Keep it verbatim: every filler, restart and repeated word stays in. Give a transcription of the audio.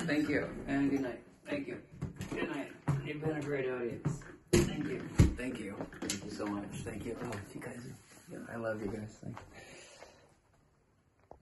Thank you, and good night. Thank you. Good night. You've been a great audience. Thank you. Thank you. Thank you so much. Thank you. Oh, you guys, I love you guys. Thank you.